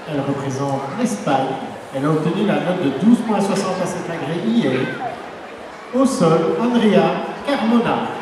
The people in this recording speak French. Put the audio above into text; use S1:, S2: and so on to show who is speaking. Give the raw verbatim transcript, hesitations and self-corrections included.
S1: Elle représente l'Espagne. Elle a obtenu la note de douze virgule soixante à cet agrès hier. Au sol, Andrea Carmona.